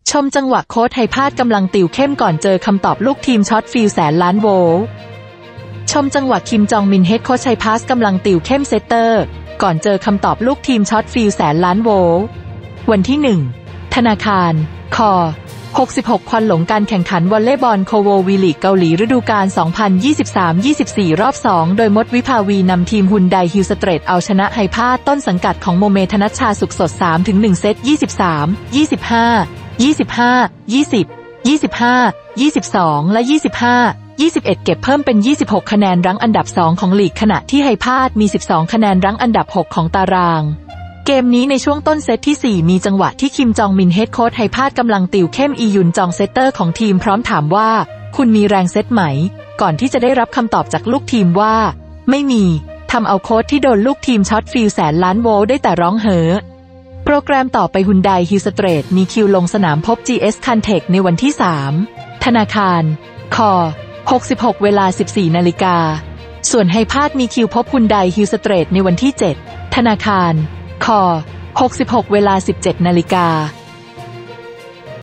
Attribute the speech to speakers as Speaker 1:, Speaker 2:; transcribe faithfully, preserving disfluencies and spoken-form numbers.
Speaker 1: ชมจังหวะโค้ชไทยพาดกำลังติวเข้มก่อนเจอคำตอบลูกทีมช็อตฟิลแสนล้านโวลต์ชมจังหวะคิมจองมินเฮดโค้ชไทยพาสกำลังติวเข้มเซตเตอร์ก่อนเจอคำตอบลูกทีมช็อตฟิลแสนล้านโวลต์วันที่หนึ่งธนาคารคอหกสิบหกควันหลงการแข่งขันวอลเลย์บอลโคววีลีกเกาหลีฤดูกาล สองพันยี่สิบสาม ยี่สิบสี่ รอบ สอง โดยมดวิภาวีนำทีมฮุนไดฮิลสเตรทเอาชนะไฮพาต้นสังกัดของโมเมธนัชชาสุขสด สามต่อหนึ่ง เซต ยี่สิบสาม ยี่สิบห้า ยี่สิบห้า ยี่สิบ ยี่สิบห้า ยี่สิบสอง และ ยี่สิบห้า ยี่สิบเอ็ด เก็บเพิ่มเป็น ยี่สิบหก คะแนนรั้งอันดับ สอง ของลีกขณะที่ไฮพามี สิบสอง คะแนนรั้งอันดับ หก ของตารางเกมนี้ในช่วงต้นเซตที่ สี่ มีจังหวะที่คิมจองมินเฮดโค้ชไฮพาดกำลังติวเข้มอียุนจองเซตเตอร์ของทีมพร้อมถามว่าคุณมีแรงเซตไหมก่อนที่จะได้รับคำตอบจากลูกทีมว่าไม่มีทำเอาโค้ชที่โดนลูกทีมช็อตฟิลแสนล้านโวลต์ได้แต่ร้องเฮ้อโปรแกรมต่อไปฮุนไดฮิลสเตรทมีคิวลงสนามพบ จี เอส Caltech ในวันที่ สาม ธนาคารคอหกสิบหก เวลา สิบสี่ นาฬิกาส่วนไฮพาดมีคิวพบฮุนไดฮิลสเตรทในวันที่ เจ็ด ธนาคารคอหกสิบหก เวลา สิบเจ็ด นาฬิกา